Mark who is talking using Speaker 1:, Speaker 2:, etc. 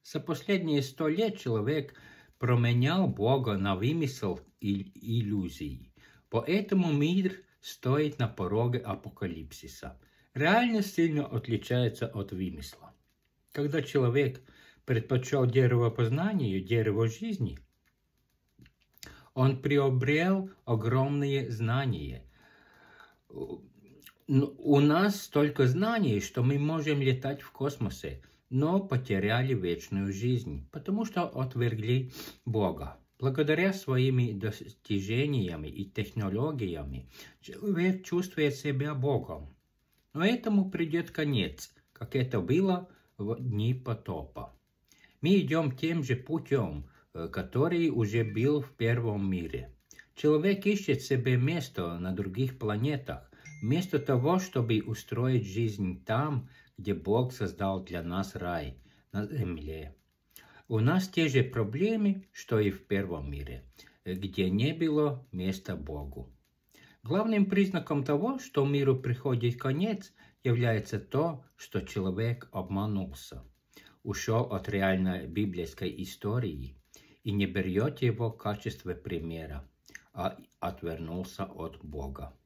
Speaker 1: За последние 100 лет человек променял Бога на вымысел и иллюзии. Поэтому мир стоит на пороге апокалипсиса. Реальность сильно отличается от вымысла. Когда человек предпочел дерево познания, дерево жизни, он приобрел огромные знания. У нас столько знаний, что мы можем летать в космосе, но потеряли вечную жизнь, потому что отвергли Бога. Благодаря своими достижениями и технологиями человек чувствует себя Богом. Но этому придет конец, как это было в дни потопа. Мы идем тем же путем, который уже был в первом мире. Человек ищет себе место на других планетах, вместо того, чтобы устроить жизнь там, где Бог создал для нас рай, на земле. У нас те же проблемы, что и в первом мире, где не было места Богу. Главным признаком того, что миру приходит конец, является то, что человек обманулся, ушел от реальной библейской истории и не берет его в качестве примера, а отвернулся от Бога.